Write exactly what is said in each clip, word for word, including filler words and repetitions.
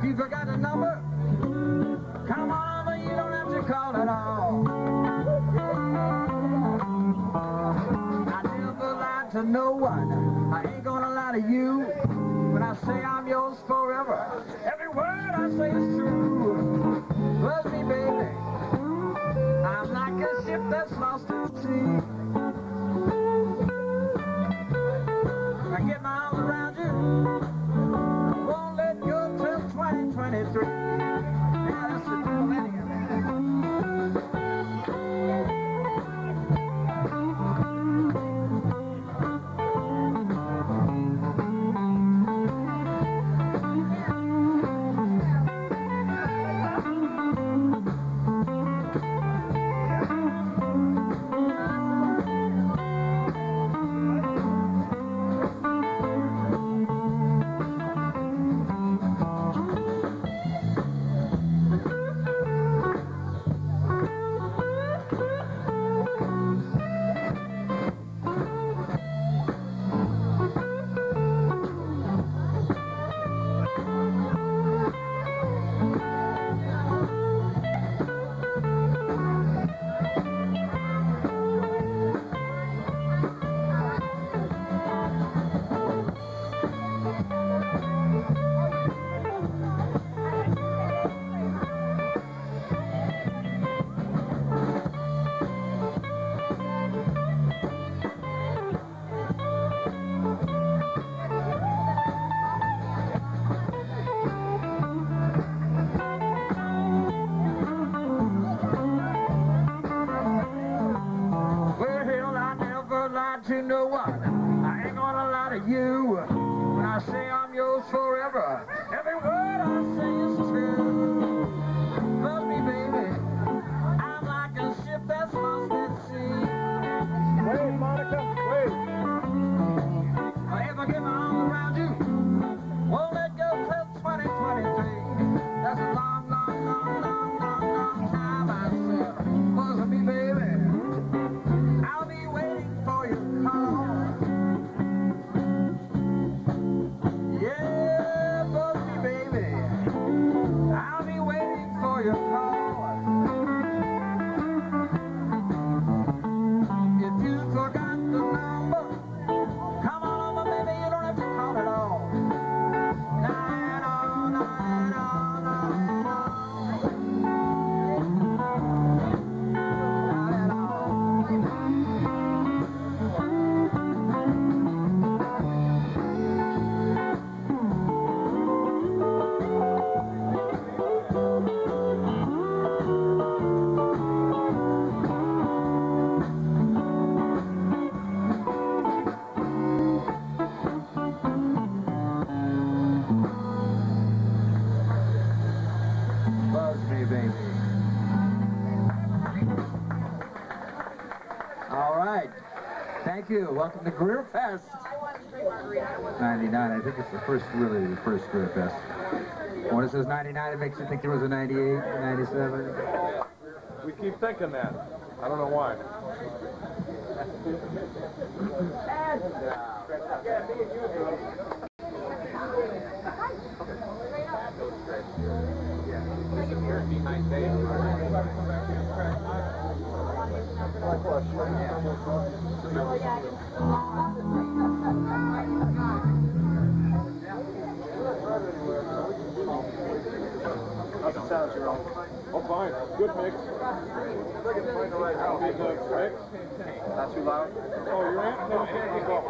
If you forgot the number, come on over, you don't have to call at all. I never lied to no one, I ain't gonna lie to you. When I say I'm yours forever, every word I say is true. Love me, baby, I'm like a ship that's lost at sea. I get my arms around you, won't let go till twenty twenty-three. Yeah, that's the millennium, to no one, I ain't gonna lie to you. When I say I'm yours forever, every word I say is true. Love me, baby, I'm like a ship that's lost at sea. Wait, Monica, wait. If I get my arm around you, won't let go till twenty twenty-three. That's a long, long, long, long, long, long time. I said, love me, baby, I'll be waiting for your call. Yeah, love me, baby, I'll be waiting for your call. If you forgot the number, come on over, baby, you don't have to call at all. Night on, night on, night on. Not at all. Buzz me, baby. All right. Thank you. Welcome to Career Fest. ninety-nine. I think it's the first, really, the first Career Fest. When it says ninety-nine, it makes you think there was a ninety-eight, ninety-seven. We keep thinking that. I don't know why. How's the sound, Jerome? Oh, fine. Good mix. Good mix. Not too loud? Oh, your amp? No, it's all.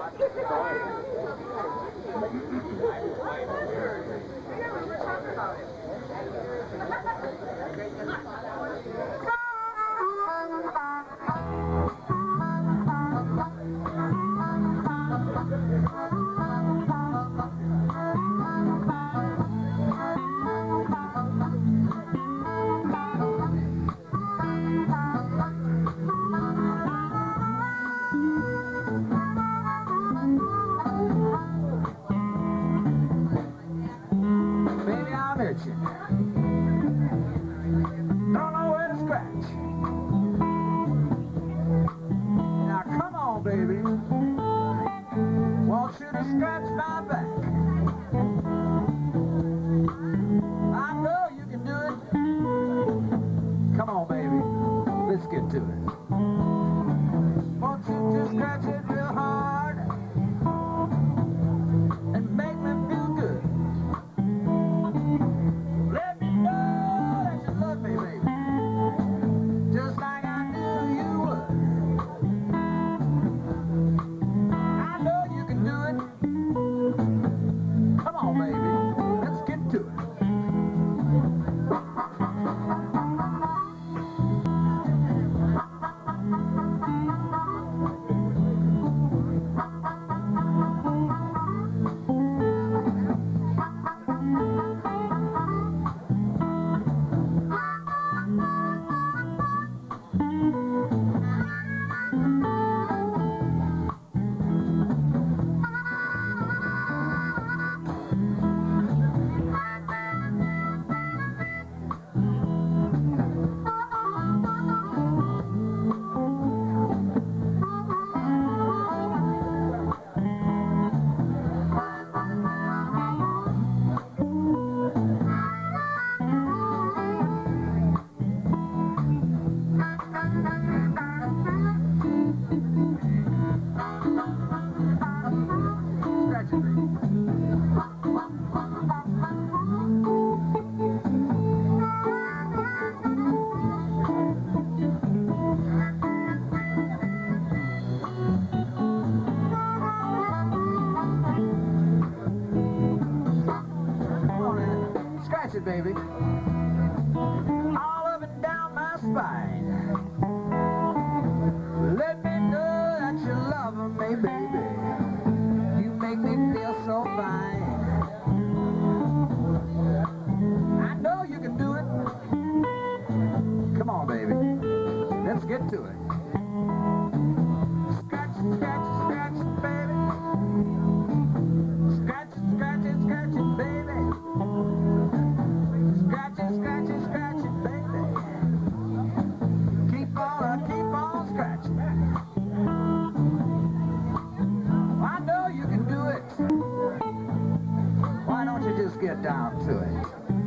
Baby, I'm itching. Don't know where to scratch. Now come on, baby. Want you to scratch my back. Baby, all up and down my spine. Let me know that you love me, baby. You make me feel so fine. I know you can do it. Come on, baby, let's get to it. Scratch it, scratch it, scratch it, baby. Scratch it, scratch it, scratch it, baby. Scratch it, scratch it, scratch it, baby. Keep on, keep on scratching. I know you can do it. Why don't you just get down to it?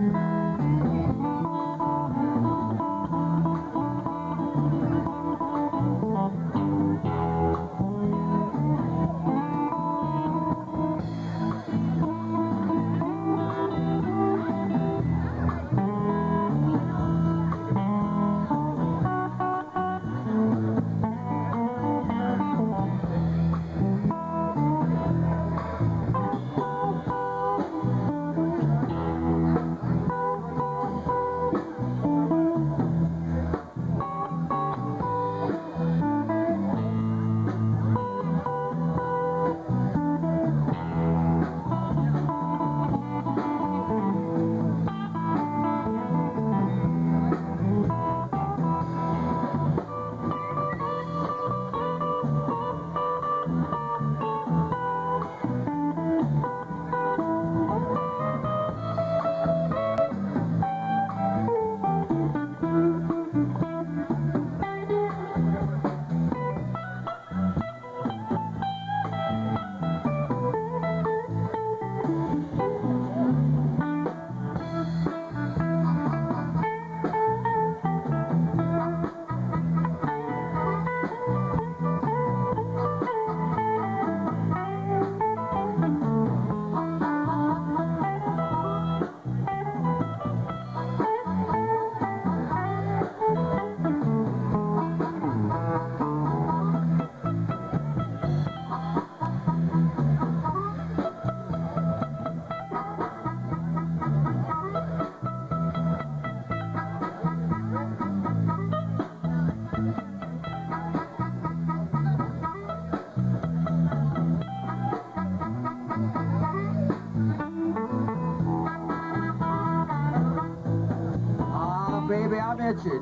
Baby, I'm itching.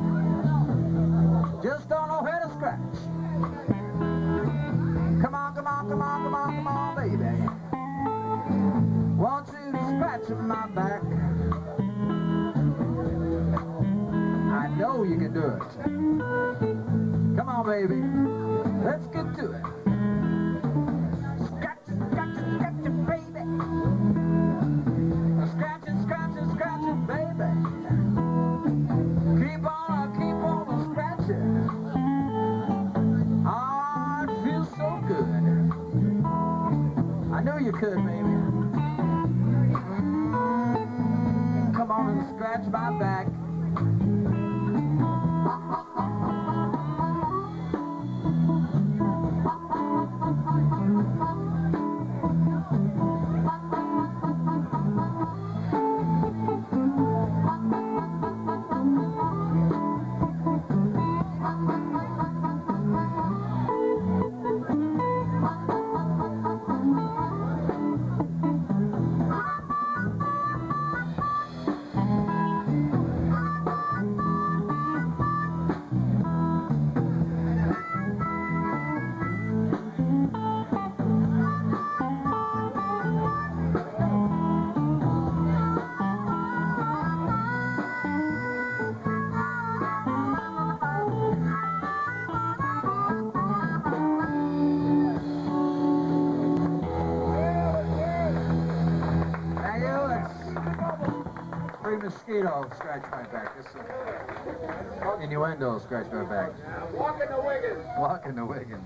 Just don't know where to scratch. Come on, come on, come on, come on, come on, baby. Won't you scratch my back? I know you can do it. Come on, baby. Let's get to it. Scratch it, scratch it, scratch it, baby. Scratch it, scratch it, scratch it, baby. Keep on, keep on scratching. Oh, it feels so good. I knew you could, baby. Mm, come on and scratch my back. Free mosquito scratch my back. This is innuendo scratch my back. Walking the Wiggins. Walking the Wiggins.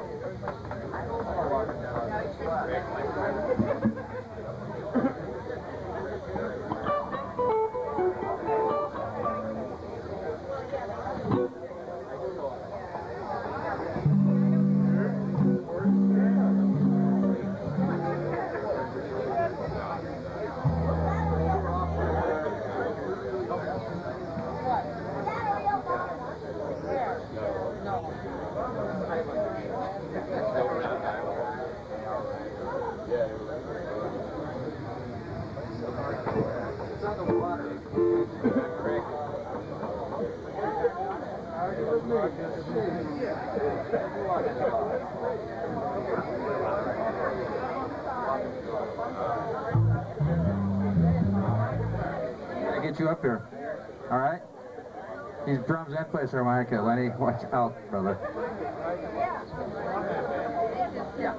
Gotta get you up here. All right? He's drums and plays harmonica. Lenny, watch out, brother. Yeah.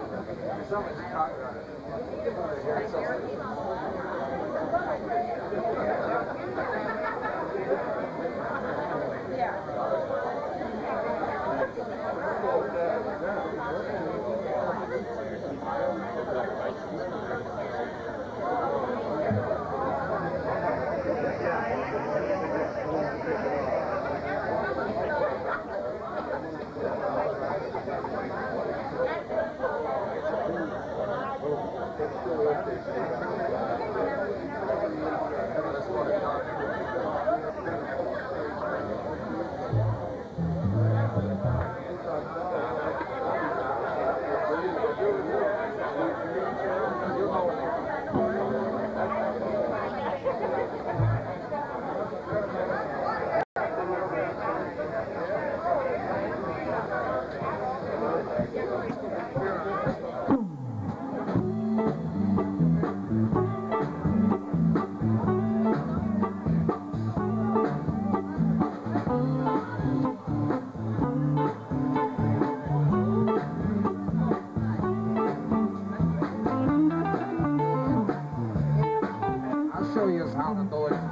Show you how to do it.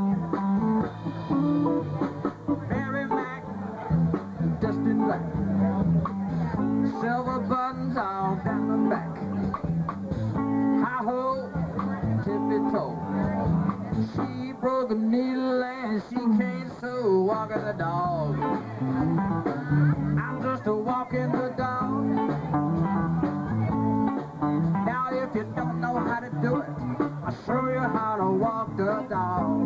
Mary Mac, dressed in black, silver buttons all down the back, high ho, tippy toe. She broke a needle and she can't sew. Walking the dog. I'm just a walking the dog. Now if you don't know how to do it, I'll show you how to walk the dog.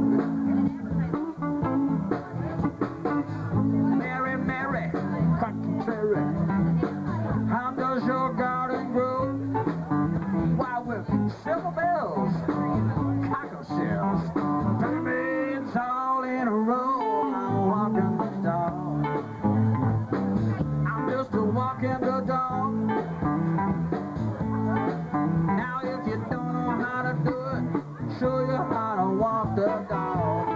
Mary, Mary, contrary, how does your garden grow? Why, with silver bells, cockle shells, pyramids all in a row. I'm walking the dog. I'm just a walking the dog. Now if you don't know how to do it, show you how to walk the dog.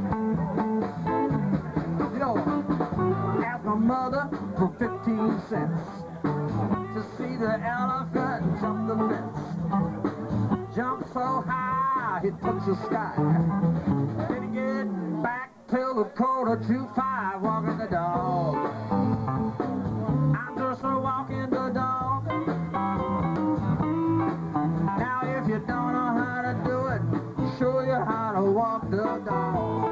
You know, ask my mother for fifteen cents to see the elephant jump the fence. Jump so high, he touched the sky. Didn't get back till the quarter to five, walking the dog. I'm just a walking the dog. Now if you don't know how to do it, show you how to walk the dog.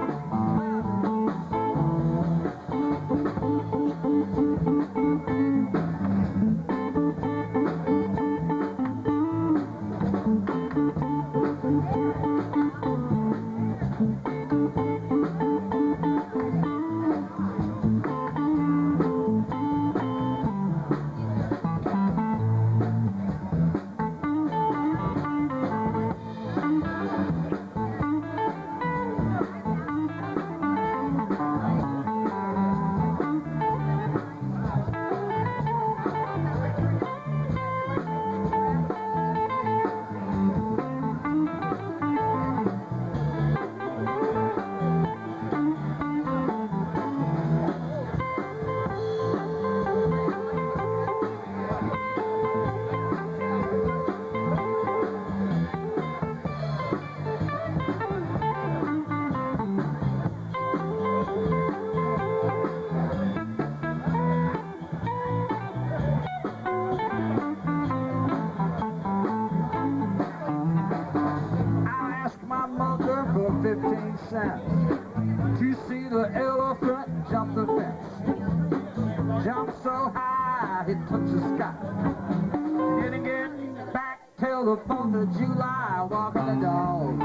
fifteen cents to see the elephant jump the fence. Jump so high, it touched the sky. Didn't get back till the fourth of July, walking the dog.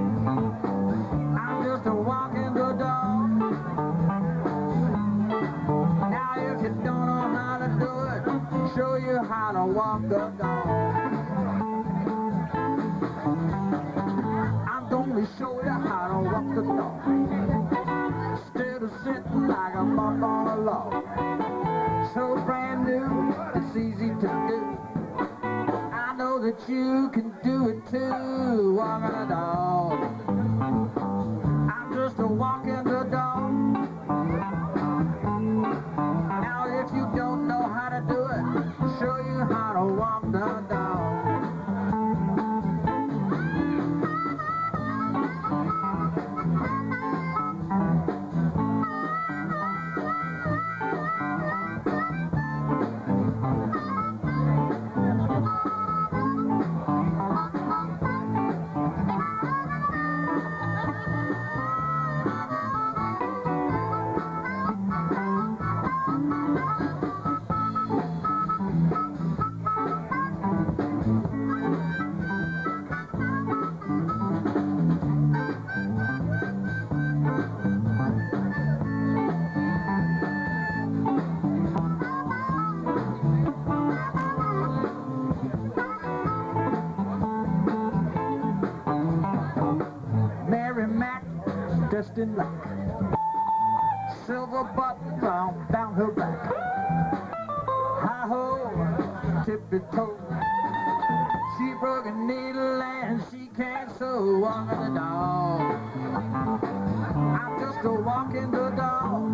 I'm just a walking the dog. Now if you don't know how to do it, show you how to walk the dog. I'm gonna show you how to walk the dog. Instead of sitting like a bump on a log. So brand new, it's easy to do. I know that you can do it too, walking the dog. I'm just a walking the dog. Now if you don't know how to do it, show you how to walk the dog. Dressed in black, silver button down, down her back. Hi-ho, tippy-toe. She broke a needle and she can't sew, walking the dog. I'm just a walking the dog.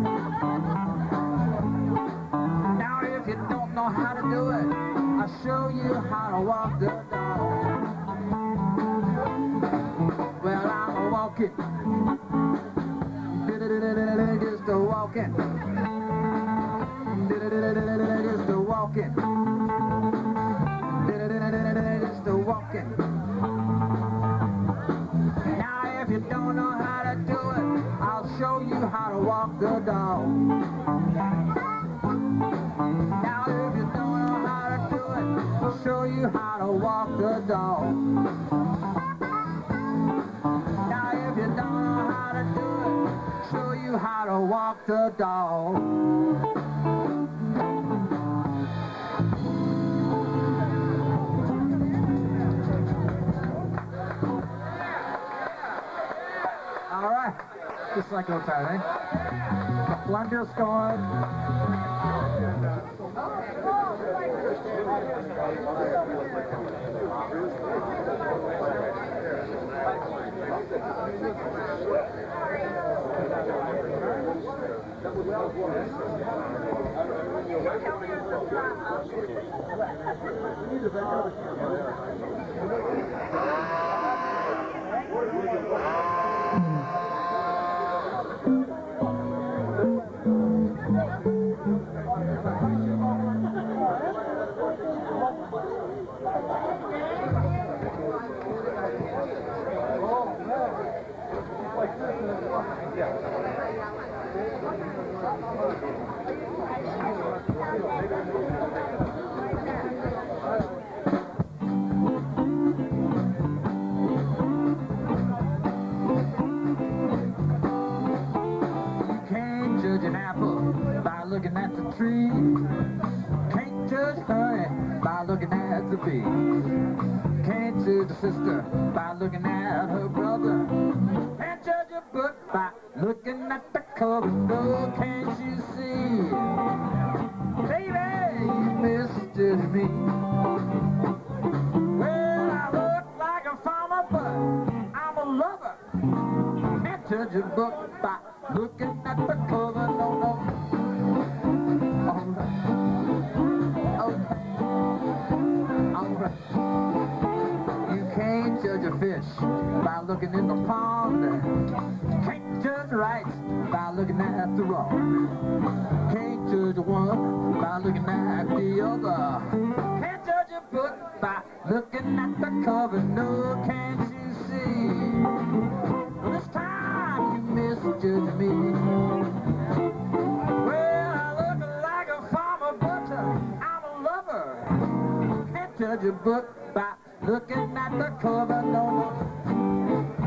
Now if you don't know how to do it, I'll show you how to walk the dog. Well, I'm a walking, just a walking, just a walking, just a walking. Now if you don't know how to do it, I'll show you how to walk the dog. Now if you don't know how to do it, I'll show you how to walk the dog. Now if you don't know how to do it, show you how to walk the dog. All right, just like old time, eh? Blunder's going. Looking at the tree, can't judge her by looking at the bee. Can't judge a sister by looking at her brother. Can't judge a book by looking at the cover. No, can't you see, baby, you misjudge me. Well, I look like a farmer, but I'm a lover. Can't judge a book by looking at the cover. No, no. You can't judge a fish by looking in the pond. Can't judge right by looking at the wrong. Can't judge one by looking at the other. Can't judge a book by looking at the cover. No, can't you see? Well, this time book by looking at the cover. No, no.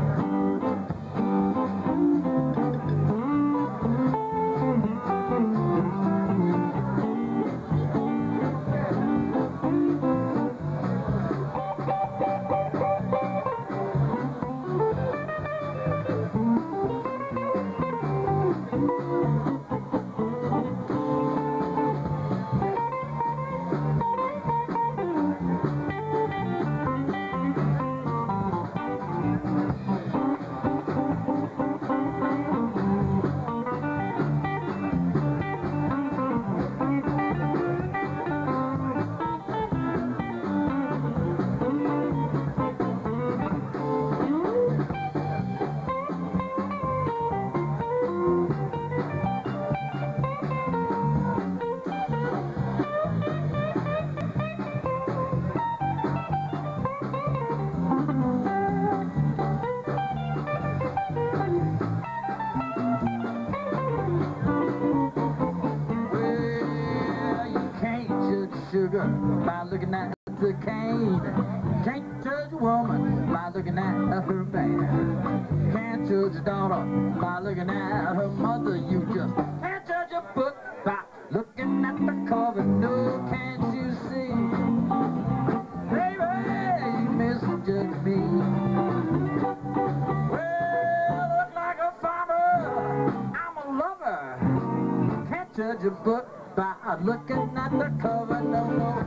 Sugar by looking at the cane. Can't judge a woman by looking at her man. Can't judge a daughter by looking at her mother. You just can't judge a book by looking at the cover. No, can't you see? Baby, you misjudge me. Well, look like a farmer, I'm a lover. Can't judge a book by looking at the cover, no, no.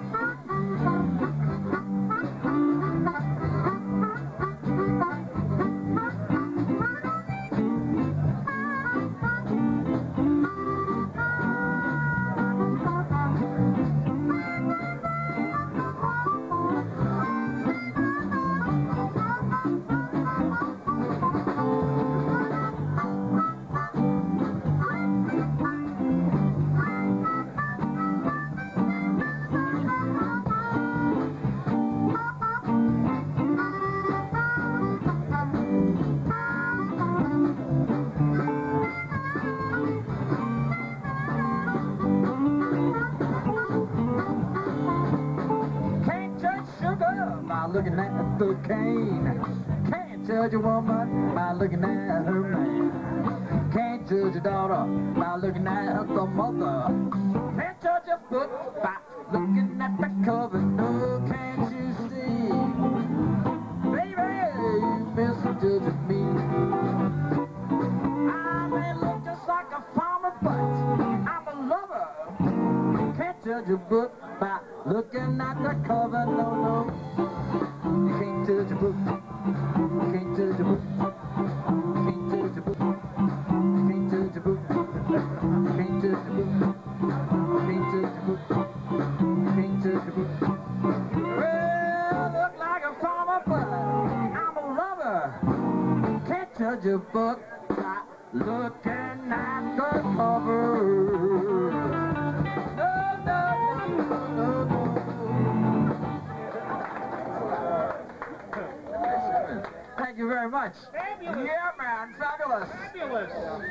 By looking at the cane. Can't judge a woman by looking at her man. Can't judge a daughter by looking at the mother. Can't judge a book by looking at the cover. No, can't you see? Baby, you misjudge me. I may look just like a farmer, but I'm a lover. Can't judge a book by looking at the cover. No, no. You can't judge a book. You can't judge a book. You can't judge a book. You can't judge a book. You can't judge a book. You can't judge a book. You can't judge a book. Well, I look like a farmer, but I'm a lover. Can't judge a book by looking at the cover. No, no, no, no, no. Thank you very much. Fabulous. Yeah, man, fabulous. Fabulous.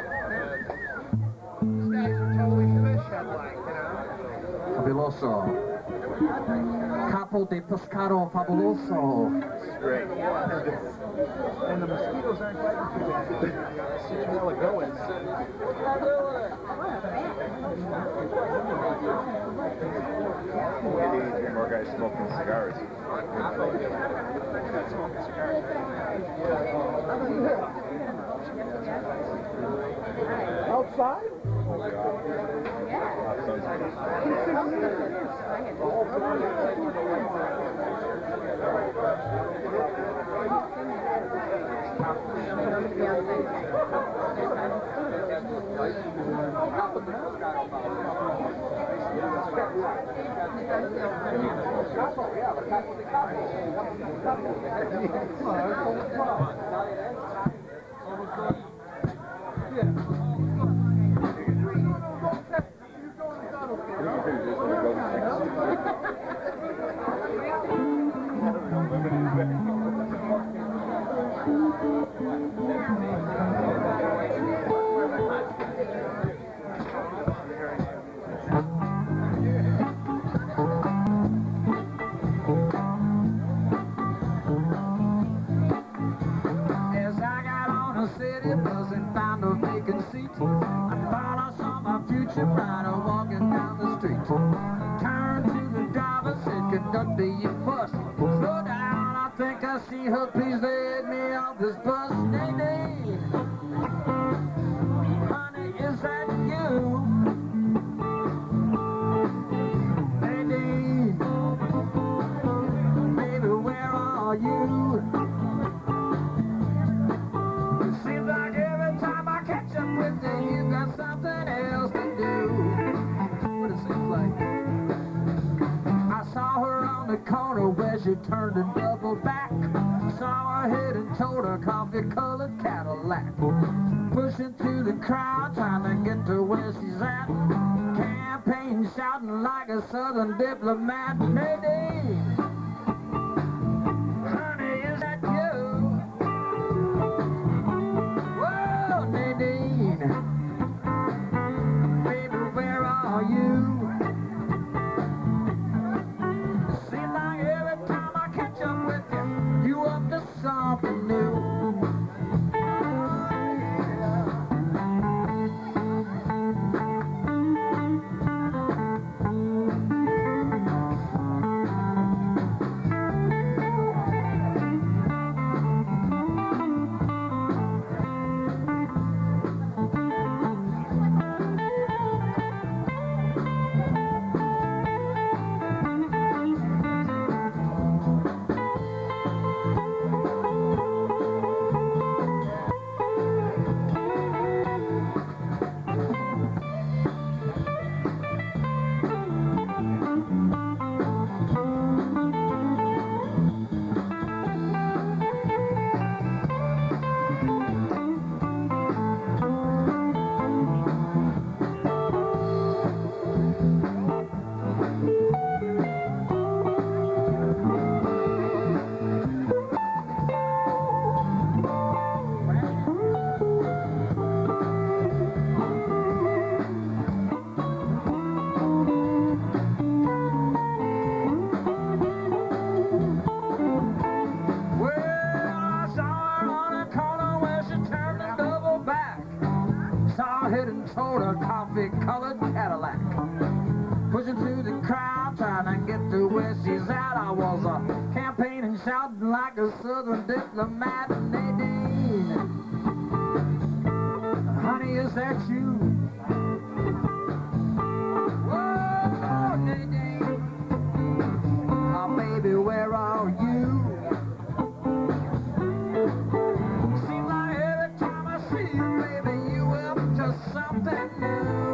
These guys are totally fish headline, you know? Fabuloso. Capo de pescado fabuloso. Great. And the mosquitoes aren't biting too bad. Citronella going. Maybe three more guys smoking cigars. Smoking cigars. Outside? a city bus and found a vacant seat. I thought I saw my future bride walking down the street. Turned to the driver, said, "Conductor, you must slow down. I think I see her. Please let me off this bus." Nadine, honey, is that you? Nadine, baby, where are you? It seems like every time I catch up with you, you got something else to do. What it seems like. I saw her on the corner where she turned and doubled back. Saw her head and told her coffee-colored Cadillac. Pushing through the crowd, trying to get to where she's at. Campaign shouting like a southern diplomat. Nadine, honey, is that you? Whoa, Nadine, baby, where are you? Seems like every time I catch up with you, you up to something new. Told a coffee-colored Cadillac. Pushing through the crowd, trying to get to where she's at. I was uh, campaigning, shouting like a southern diplomat. Nadine, honey, is that you? Whoa, Nadine, oh, baby, where are you? Seems like every time I see you, baby, you up to something new.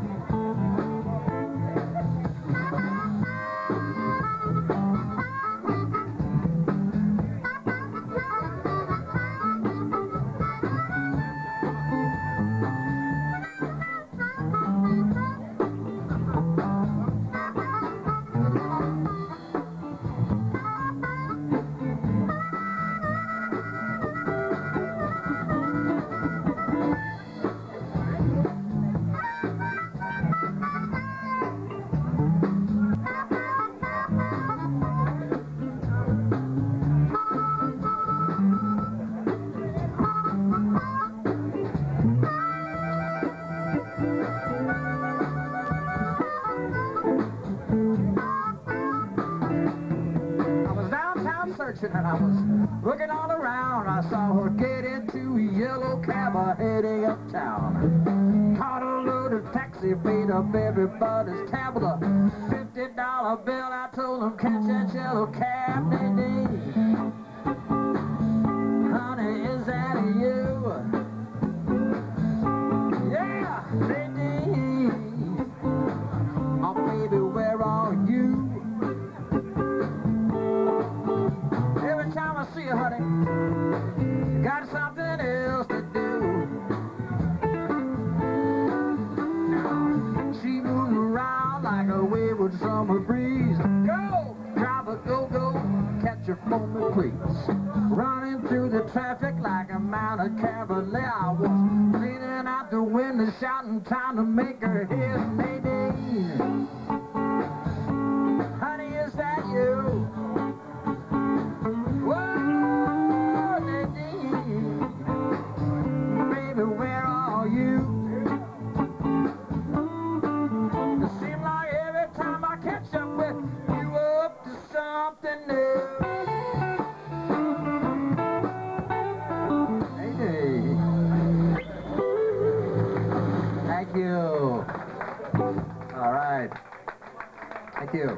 And I was looking all around. I saw her get into a yellow cab heading uptown. Caught a loaded taxi, paid up everybody's tab with a fifty dollar bill. I told them, catch that yellow cab. Nadine, honey, is that you? Yeah, Nadine, oh baby, where are you? See you, honey, got something else to do. She moves around like a wayward summer breeze. Go, driver, go, go, catch your phone, please. Running through the traffic like a mounted cavalier. I was leaning out the window, shouting, trying to make her hear. Nadine, honey, is that you? Whoa, Nadine, Thank you.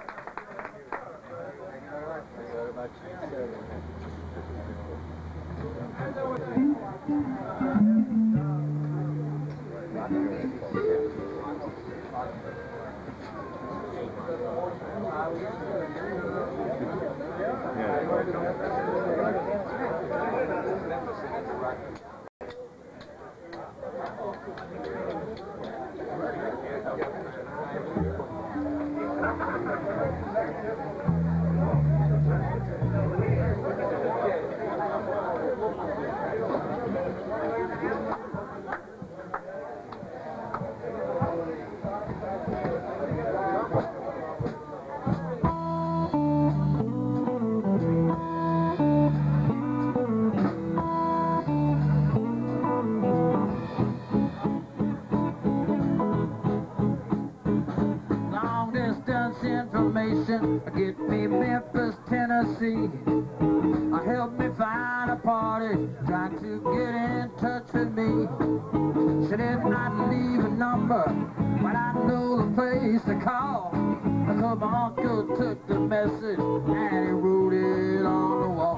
Information, get me Memphis, Tennessee. Uh, help me find a party trying to get in touch with me. She did not leave a number, but I know the place to call. Because my uncle took the message and he wrote it on the wall.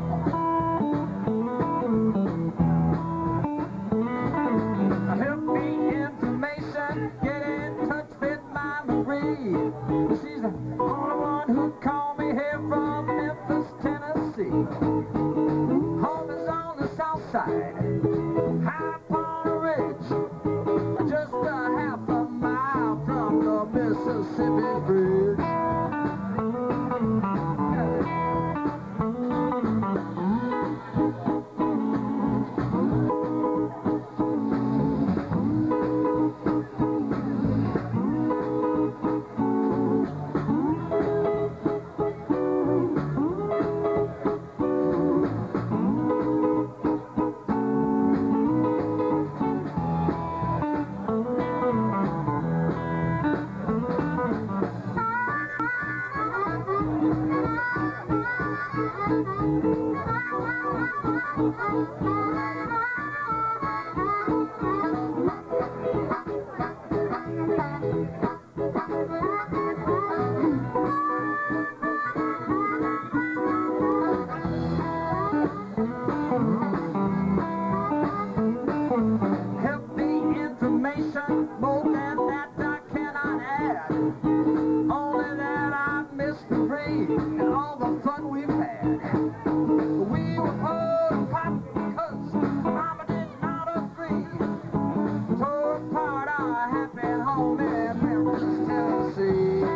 Uh, help me information, get in touch with my Marie. She's the only one who called me here from Memphis, Tennessee. Home is on the south side, high upon a ridge, just a half a mile from the Mississippi Bridge. Help me information, more than that I cannot add. Only that I miss the rain and all the fun we've had. We were poor and pop because Mama did not agree. Tore apart our happy home in Memphis, Tennessee.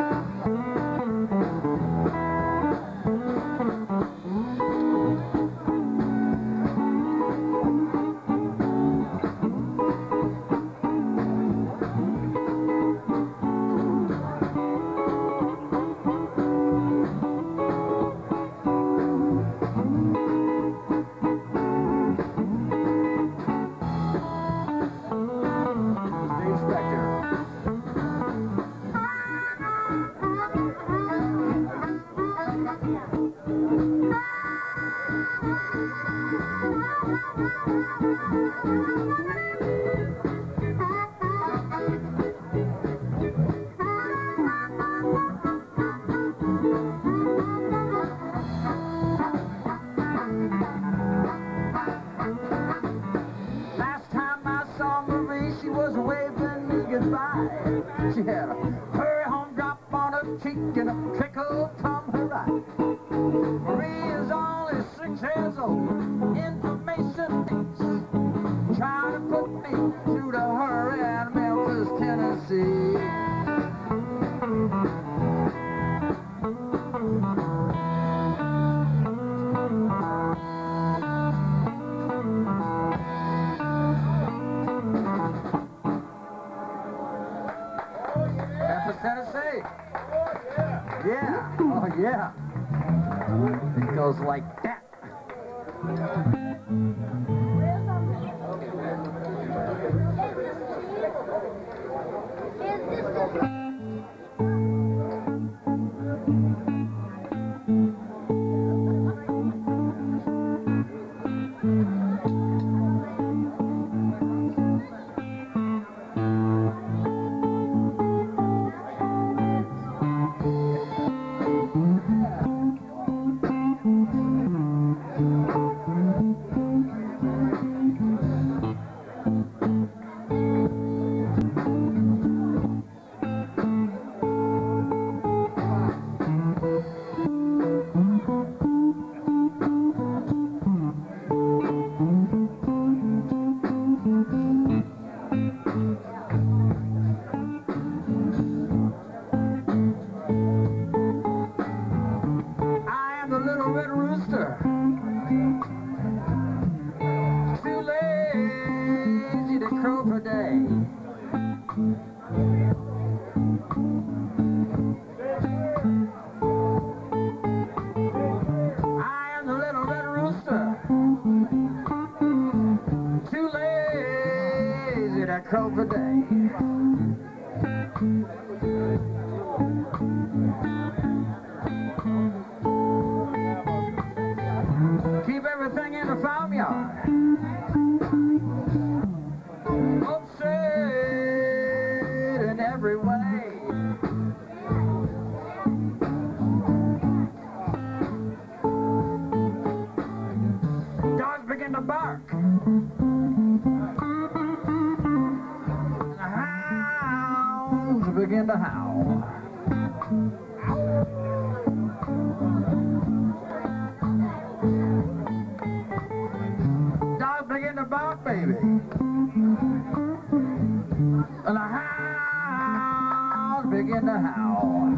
Last time I saw Marie, she was waving me goodbye. She had a hurry home drop on her cheek and a trickle from her eye. Marie is only six years old, information thinks, trying to put me through the hurry in Memphis, Tennessee. Memphis, Tennessee. Yeah. Oh, yeah. It goes like that. crow per day. Keep everything in the farmyard. Upset in every way. Dogs begin to bark. The hounds begin to howl. Dogs begin to bark, baby. And the hounds begin to howl.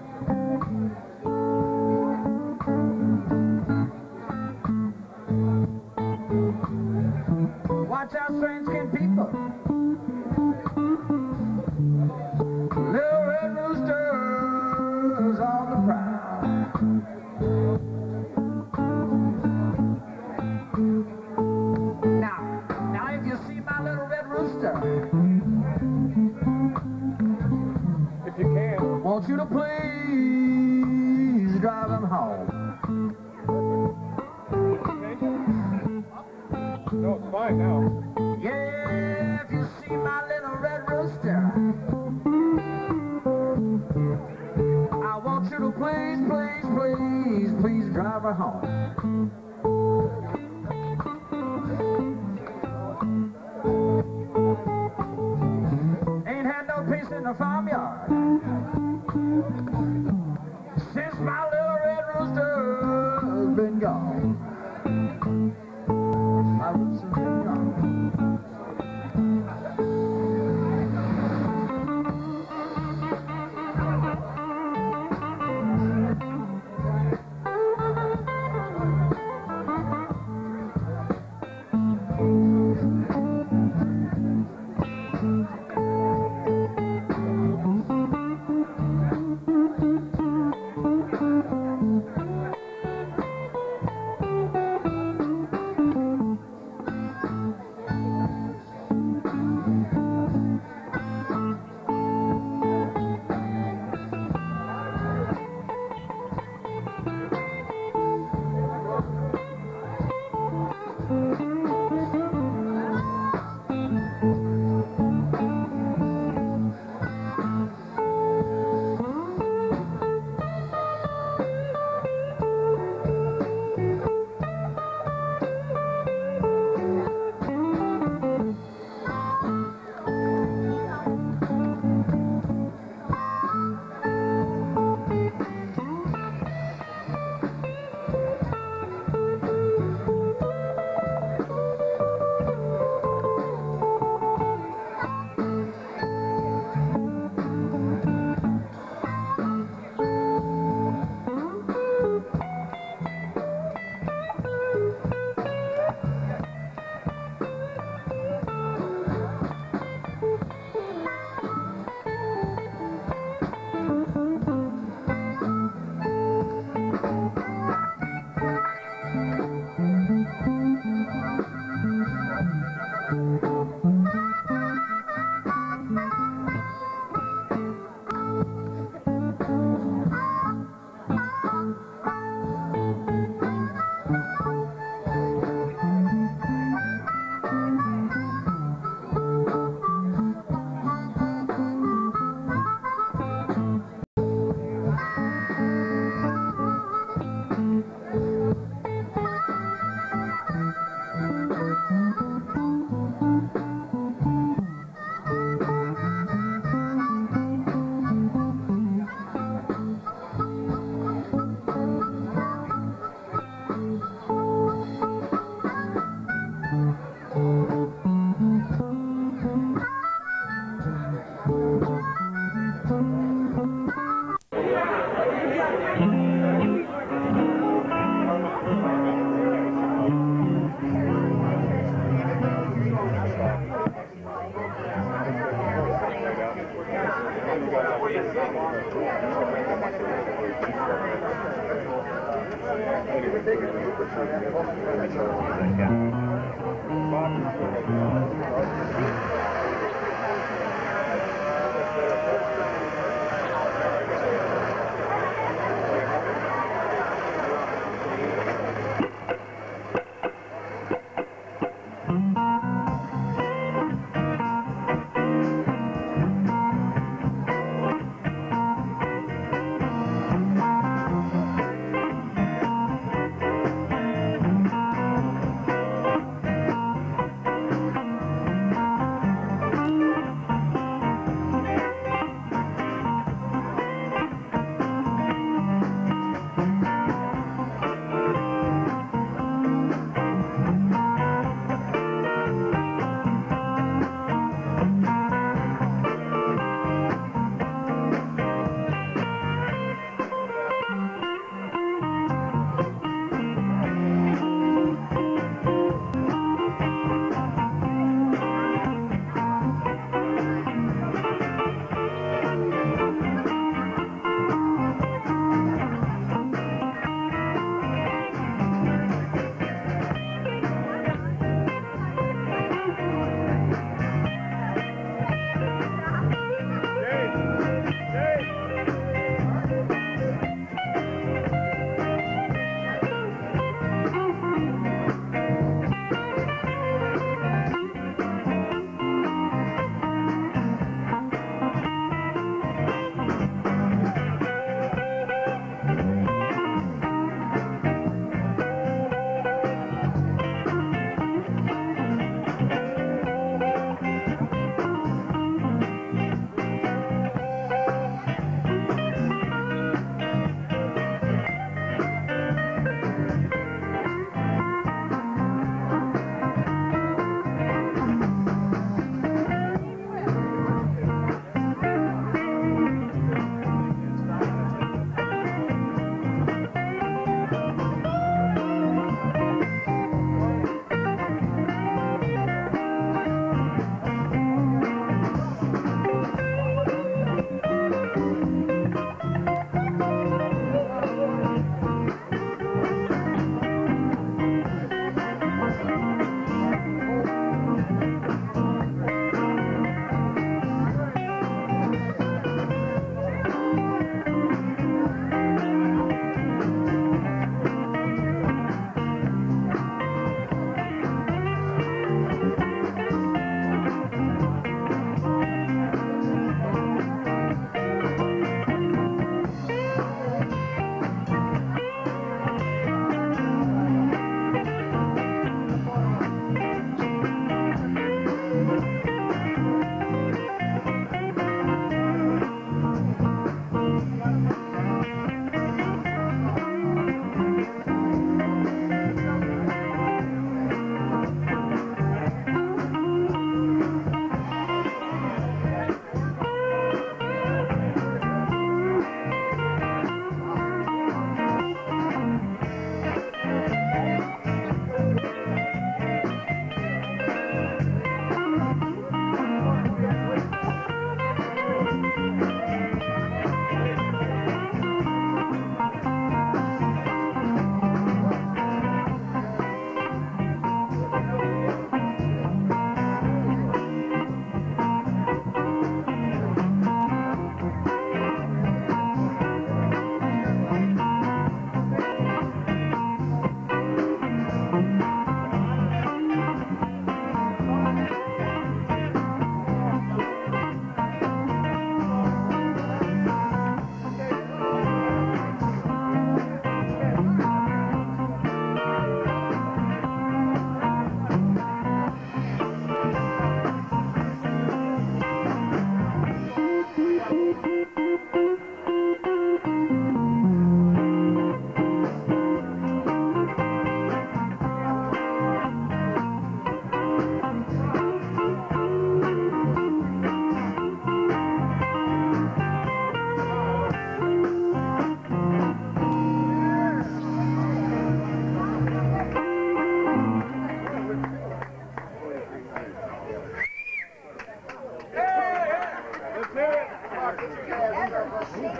Watch out, strange-skinned people. Little red roosters on the prowl. Now, now if you see my little red rooster, If you can. want you to please drive him home. No, it's fine now. Yeah, if you see my little red rooster, I want you to please, please, please, please drive her home. Ain't had no peace in the farmyard since my little red rooster's been gone. My rooster's been gone.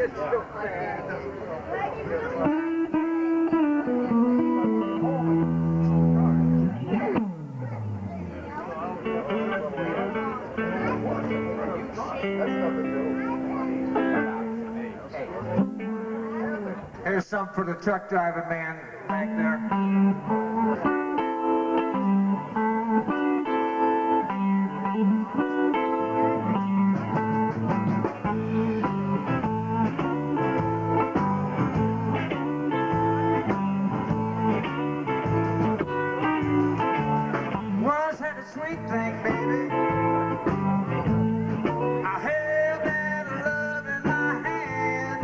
Here's some for the truck driving man back there. Once had a sweet thing, baby. I held that love in my hand.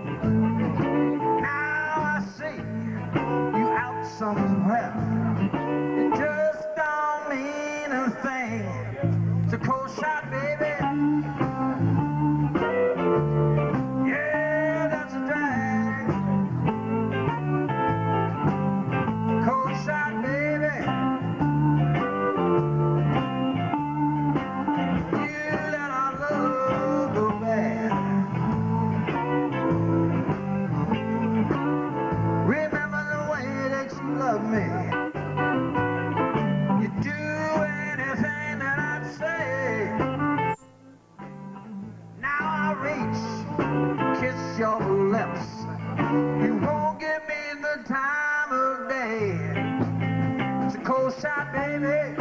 Now I see you out somewhere. It just don't mean a thing. It's a cold shot, baby. Yeah, that's a drag. Cold shot, baby. You let our love go bad. Remember the way that you love me. You do anything that I'd say. Now I reach, kiss your lips. You won't give me the time of day. It's a cold shot, baby.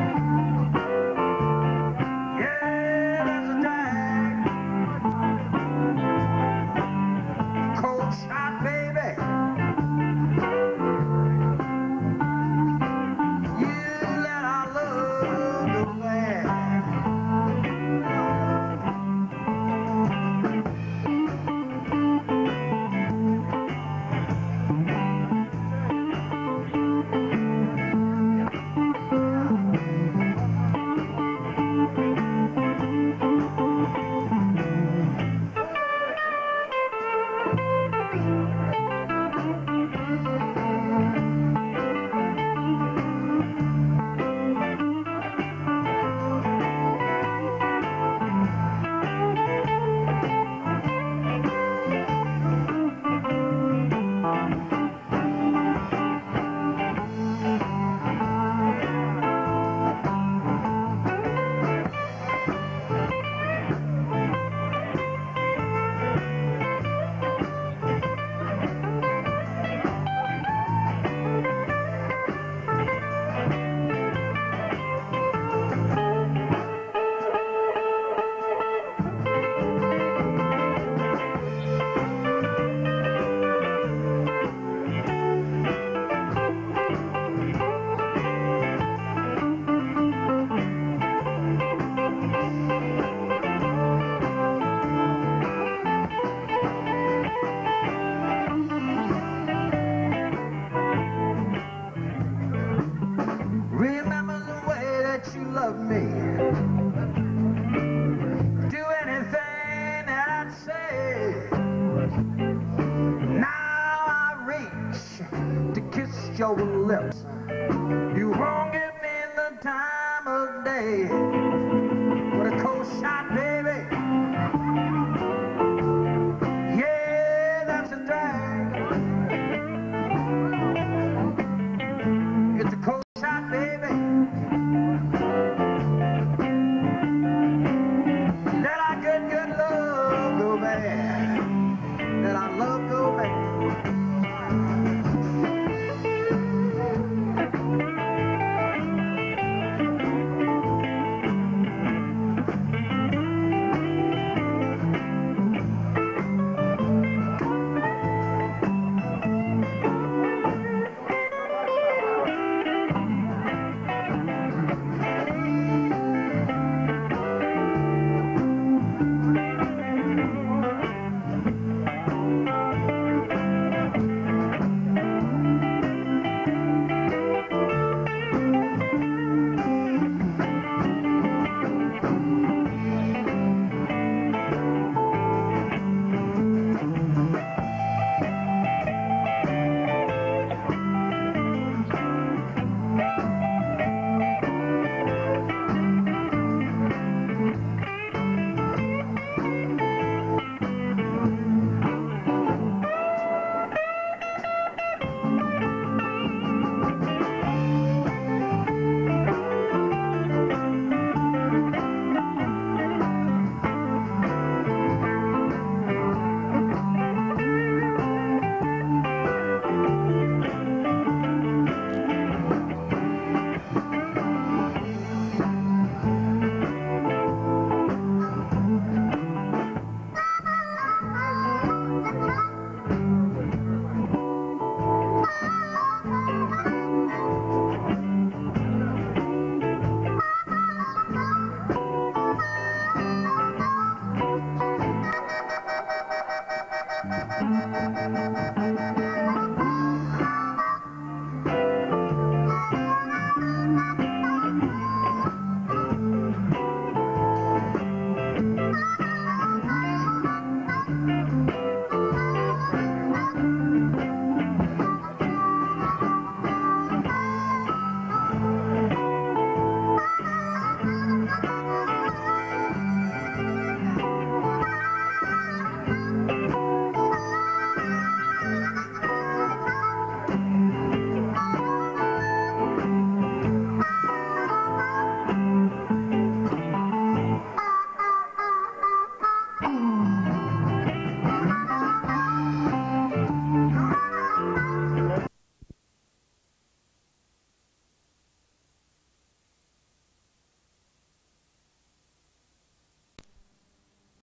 Yeah, that's a drag. Cold shot, baby. You let our love go bad. Remember the way that you love me. Do anything that I'd say. Now I reach to kiss your lips. You won't give me the time of day.